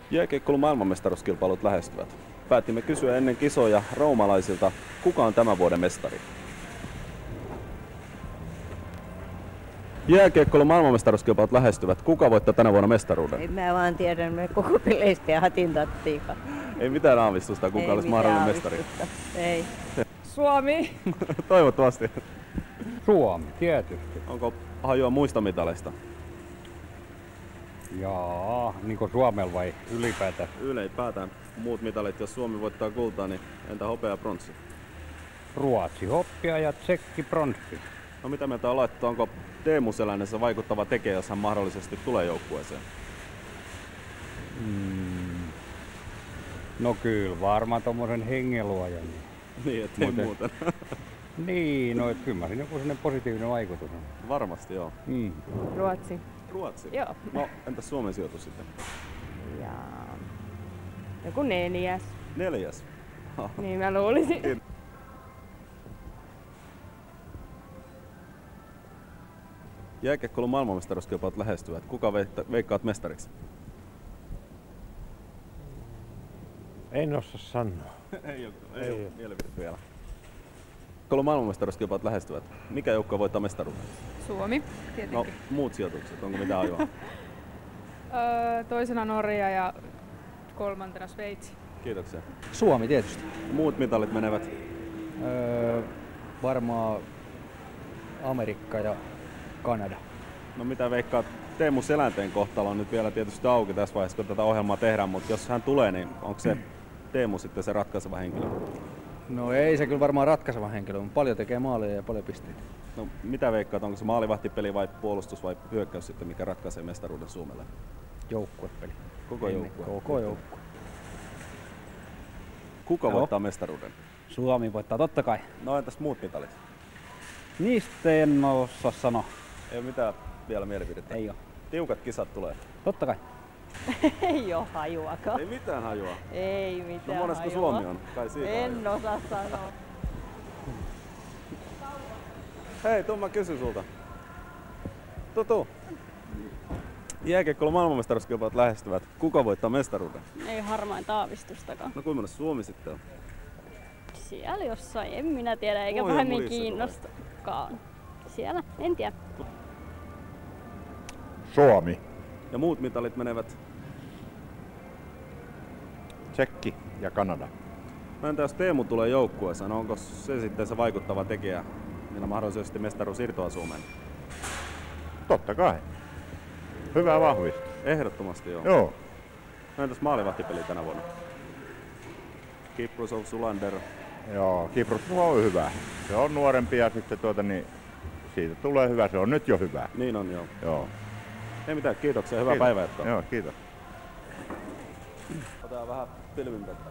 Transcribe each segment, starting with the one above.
Jääkiekkoilun maailmanmestaruuskilpailut lähestyvät. Päätimme kysyä ennen kisoja roomalaisilta, kuka on tämän vuoden mestari. Jääkiekkoilun maailmanmestaruuskilpailut lähestyvät. Kuka voittaa tänä vuonna mestaruuden? Ei mä vaan tiedän, me koko peleistä ja hatin tattiikaan. Ei mitään aavistusta, kuka olisi mahdollinen mestari. Ei. Suomi. Toivottavasti. Suomi, tietysti. Onko hajua muista mitaleista? Jaa, niin kuin Suomella vai ylipäätään? Ylipäätään muut mitalit, jos Suomi voittaa kultaa, niin entä hopea ja pronssi? Ruotsi hoppia ja Tsekki pronssi. No mitä mieltä on laittu, onko Teemu Selännessä vaikuttava tekijä, jos hän mahdollisesti tulee joukkueeseen? No kyllä, varmaan tommosen hengenluojan. Niin, ettei muuten. Niin, no et kyllä siinä joku sellainen positiivinen vaikutus on. Varmasti joo. Ruotsi. Ruotsi? Joo. No entäs Suomen sijoitus sitten? Ja joku 4. 4. Niin mä luulisin. Jääkiekkoilun maailmanmestaruuskilpailut lähestyvät. Kuka veikkaat mestariksi? En osaa sanoa. ei ole mielipide vielä. Jääkiekkoilun maailmanmestaruuskilpailut lähestyvät. Mikä joukkue voittaa mestaruuden? Suomi, tietenkin. No, muut sijoitukset, onko mitään aivan? Toisena Norja ja kolmantena Sveitsi. Kiitoksia. Suomi tietysti. Muut mitalit menevät? Varmaan Amerikka ja Kanada. No mitä veikkaat? Teemu Selänteen kohtalo on nyt vielä tietysti auki tässä vaiheessa, kun tätä ohjelmaa tehdään, mutta jos hän tulee, niin onko se Teemu sitten se ratkaiseva henkilö? No ei se kyllä varmaan ratkaiseva henkilö, mutta paljon tekee maaleja ja paljon pisteitä. No mitä veikkaat, onko se maalivahtipeli vai puolustus vai hyökkäys sitten, mikä ratkaisee mestaruuden Suomelle? Joukkuepeli. Koko joukkue. Koko joukkue. Kuka voittaa mestaruuden? Suomi voittaa totta kai. No entäs muut mitalit? Niistä en osaa sanoa. Ei ole mitään vielä mielipidettä? Ei oo. Tiukat kisat tulee? Totta kai. Ei oo hajuakaan. Ei mitään hajua. Ei mitään No monesko hajua. Suomi on? Kai siitä En osaa sanoa. Hei, tuu mä kysyn sulta. Tuu. Jääkiekkoilun maailmanmestaruuskilpailut lähestyvät. Kuka voittaa mestaruuden? Ei harmainta aavistustakaan. No kuinka Suomi sitten on? Siellä jossain, en minä tiedä, eikä Voi pahemmin mulissa kiinnostakaan. Siellä, en tiedä. Suomi, Ja muut mitalit menevät? Tsekki ja Kanada. No entä jos Teemu tulee joukkueeseen, onko se sitten se vaikuttava tekijä, millä mahdollisesti mestaruus irtoaa Suomeen? Totta kai. Hyvä vahvistus. Ehdottomasti joo. Joo. No entäs maalivahtipeli tänä vuonna? Kiprusov, Sulander. Joo, Kiprus on hyvä. Se on nuorempi ja sitten niin siitä tulee hyvä. Se on nyt jo hyvä. Niin on joo. Joo. Ei mitään, kiitoksia. Hyvää päivänjatkoa. Joo, kiitos. Otetaan vähän pilvinpettä.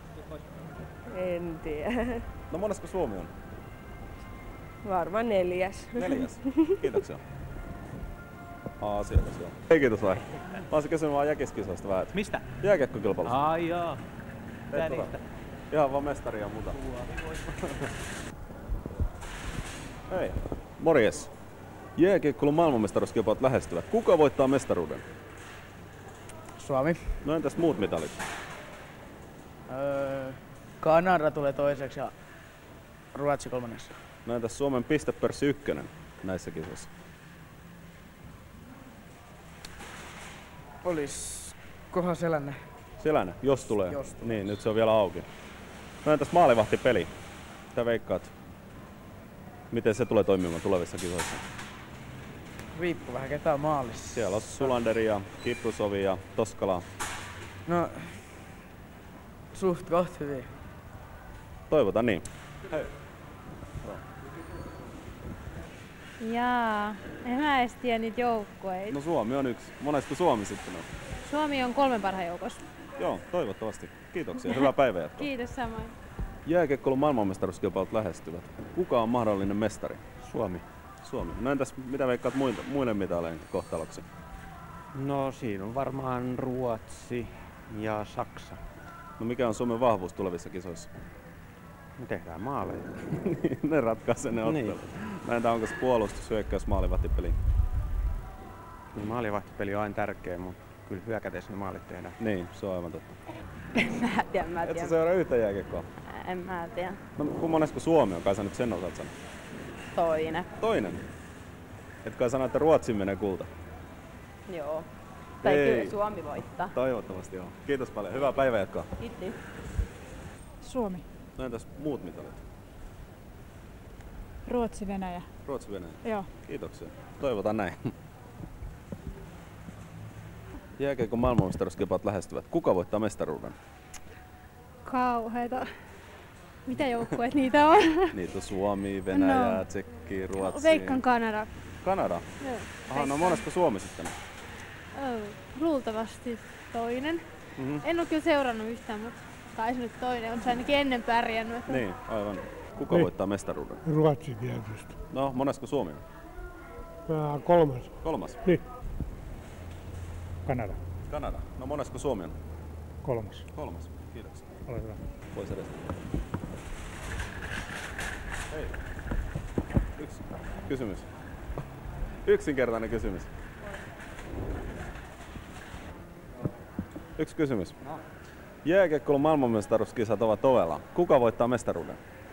En tiedä. No monesko Suomi on? Varmaan 4. 4. Kiitoksia. Asiakas joo. Hei kiitos vai. Mä olisin kysynyt vaan jäkiskisoista vähän. Mistä? Jääkiekkokilpailusta. Ai jaa. Mitä niistä? Ihan vaan mestari ja muuta. Hei, morjes. Jääkiekkoilun maailmanmestaruuskilpailut lähestyvät. Kuka voittaa mestaruuden? Suomi. No entäs muut mitalit? Kanada tulee toiseksi ja Ruotsi kolmannessa. No entäs Suomen pistepörssi 1 näissä kisoissa? Olisikohan Selänne? Selänne, jos tulee. Jos tulee. Niin, nyt se on vielä auki. No entäs maalivahtipeli? Mitä veikkaat? Miten se tulee toimimaan tulevissa kisoissa? Riippuu vähän ketä on maalissa. Siellä on Sulanderi ja Kiprusovi ja Toskala. No, suht koht hyvin. Toivotaan niin. Hei. Jaa, en mä edes tiedä niitä joukkueita. No Suomi on yksi. Monesko Suomi sitten on? Suomi on 3 parhaan joukossa. Joo, toivottavasti. Kiitoksia. Hyvää päivänjatkoa. Kiitos samoin. Jääkiekkoilun maailmanmestaruuskilpailut lähestyvät. Kuka on mahdollinen mestari? Suomi. Suomi. No entäs mitä veikkaat muille mitaleiden kohtaloksi? No siinä on varmaan Ruotsi ja Saksa. No mikä on Suomen vahvuus tulevissa kisoissa? Me tehdään maaleja. Ne ratkaisee ne ottelut. Mä en tiedä, onko se puolustus, hyökkäys, maalivahtipeli. Maalivahtipeli on aina tärkeä, mutta kyllä hyökätessä ne maalit tehdään. Niin, se on aivan totta. Mä Et sä seuraa yhtä jääkiekkoa? En mä tiedä. No kun monesko Suomi on, kai sä nyt sen osaat sanoa? Toinen. Toinen? Et kai sano, että Ruotsin menee kulta? Joo. Tai Ei. kyllä Suomi voittaa. Toivottavasti joo. Kiitos paljon. Hyvää päivänjatkoa. Kiitos. Suomi. No entäs muut mitalit? Ruotsi, Venäjä. Ruotsi, Venäjä. Joo. Kiitoksia. Toivotaan näin. Jääkiekon maailmanmestaruuskilpailut lähestyvät. Kuka voittaa mestaruuden? Kauheita. Mitä joukkueet niitä on? Niitä on Suomi, Venäjä, No. Tsekki, Ruotsi. Veikkaan Kanada. Kanada? Joo. Aha, no monesko Suomi sitten? Luultavasti toinen. Mhm. En ole kyllä seurannut yhtään, mutta kai se nyt toinen on se ainakin ennen pärjännyt. Niin, aivan. Kuka voittaa mestaruuden? Ruotsi tietysti. No, monesko Suomi on? Kolmas. Kolmas. Niin. Kanada. Kanada. No monesko Suomi on? Kolmas. Kolmas. Kiitoksia. Ole hyvä. Pois edestä. Hei. Yksi kysymys. Yksinkertainen kysymys. Yksi kysymys. Jääkiekkoilun maailmanmestaruuskisat ovat ovella. Kuka voittaa mestaruuden?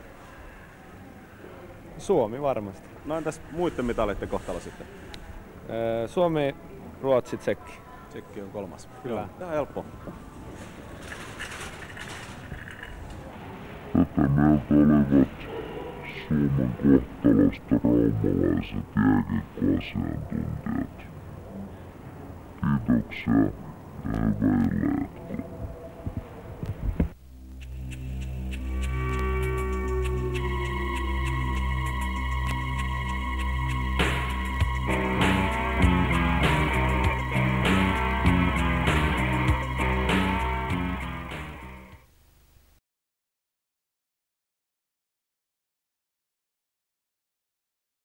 Suomi varmasti. No entäs muiden mitalitten kohtalo sitten? Suomi, Ruotsi, Tsekki. Tsekki on kolmas. Kyllä. Joo, ihan helppo. Tätä mieltä olivat Suomen kohtalosta raumalaiset jääkiekkoasiantuntijat. Kiitoksia ja hyvää iltaa.